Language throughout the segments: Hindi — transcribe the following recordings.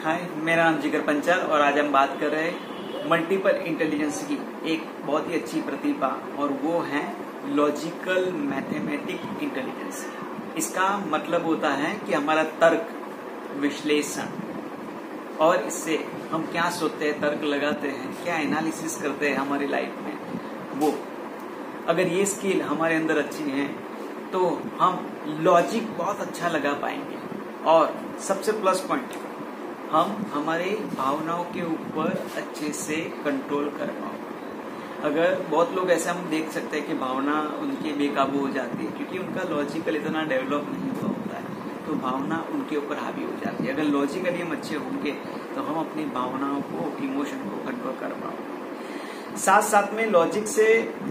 हाय, मेरा नाम जिगर पंचाल और आज हम बात कर रहे हैं मल्टीपल इंटेलिजेंस की एक बहुत ही अच्छी प्रतिभा और वो है लॉजिकल मैथमेटिक इंटेलिजेंस। इसका मतलब होता है कि हमारा तर्क विश्लेषण और इससे हम क्या सोचते हैं, तर्क लगाते हैं, क्या एनालिसिस करते हैं हमारी लाइफ में, वो अगर ये स्किल हमारे अंदर अच्छी है तो हम लॉजिक बहुत अच्छा लगा पाएंगे। और सबसे प्लस पॉइंट, हम हमारे भावनाओं के ऊपर अच्छे से कंट्रोल कर पाओ। अगर बहुत लोग ऐसे हम देख सकते हैं कि भावना उनके बेकाबू हो जाती है क्योंकि उनका लॉजिकल इतना डेवलप नहीं हुआ होता है, तो भावना उनके ऊपर हावी हो जाती है। अगर लॉजिकली हम अच्छे होंगे तो हम अपनी भावनाओं को, इमोशन को कंट्रोल कर पाओ। साथ साथ में लॉजिक से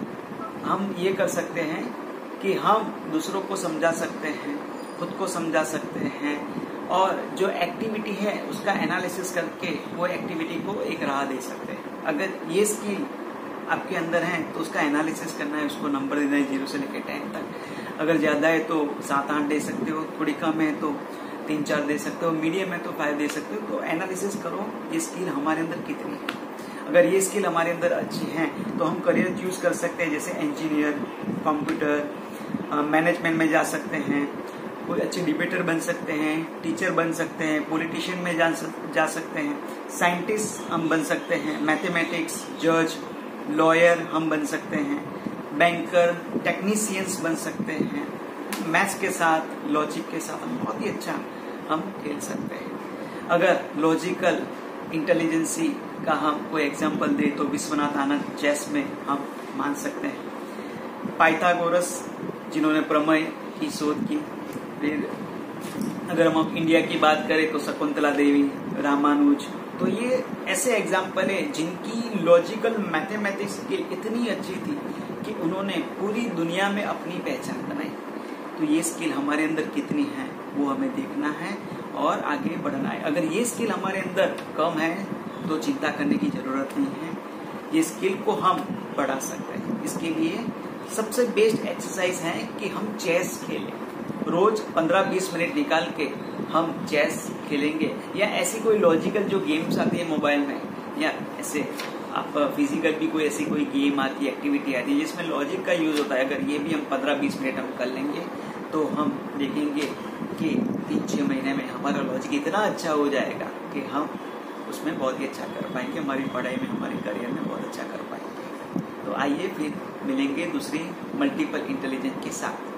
हम ये कर सकते हैं कि हम दूसरों को समझा सकते हैं, खुद को समझा सकते हैं और जो एक्टिविटी है उसका एनालिसिस करके वो एक्टिविटी को एक राह दे सकते हैं। अगर ये स्किल आपके अंदर है तो उसका एनालिसिस करना है, उसको नंबर देना है 0 से लेकर 10 तक। अगर ज्यादा है तो 7-8 दे सकते हो, थोड़ी कम है तो 3-4 दे सकते हो, मीडियम है तो 5 दे सकते हो। तो एनालिसिस करो ये स्किल हमारे अंदर कितनी है। अगर ये स्किल हमारे अंदर अच्छी है तो हम करियर चूज कर सकते हैं, जैसे इंजीनियर, कंप्यूटर, मैनेजमेंट में जा सकते हैं, कोई अच्छे डिबेटर बन सकते हैं, टीचर बन सकते हैं, पॉलिटिशियन में जा सकते हैं, साइंटिस्ट हम बन सकते हैं, मैथमेटिक्स, जज, लॉयर हम बन सकते हैं, बैंकर, टेक्नीशियंस बन सकते हैं। मैथ्स के साथ, लॉजिक के साथ हम बहुत ही अच्छा हम खेल सकते हैं। अगर लॉजिकल इंटेलिजेंसी का हम कोई एग्जांपल दे तो विश्वनाथ आनंद चेस में हम मान सकते हैं, पाइथागोरस जिन्होंने प्रमेय की शोध की। फिर अगर हम इंडिया की बात करें तो शकुंतला देवी, रामानुज। तो ये ऐसे एग्जाम्पल है जिनकी लॉजिकल मैथमेटिक्स की इतनी अच्छी थी कि उन्होंने पूरी दुनिया में अपनी पहचान बनाई। तो ये स्किल हमारे अंदर कितनी है वो हमें देखना है और आगे बढ़ना है। अगर ये स्किल हमारे अंदर कम है तो चिंता करने की जरूरत नहीं है, ये स्किल को हम बढ़ा सकते हैं। इसके लिए सबसे बेस्ट एक्सरसाइज है कि हम चेस खेलें। रोज 15-20 मिनट निकाल के हम चेस खेलेंगे, या ऐसी कोई लॉजिकल जो गेम्स आती है मोबाइल में, या ऐसे आप फिजिकल भी कोई ऐसी कोई गेम आती है, एक्टिविटी आती है जिसमें लॉजिक का यूज होता है। अगर ये भी हम 15-20 मिनट हम कर लेंगे तो हम देखेंगे कि 3-6 महीने में हमारा लॉजिक इतना अच्छा हो जाएगा कि हम उसमें बहुत ही अच्छा कर पाएंगे, हमारी पढ़ाई में, हमारे करियर में बहुत अच्छा कर पाएंगे। तो आइए फिर मिलेंगे दूसरी मल्टीपल इंटेलिजेंस के साथ।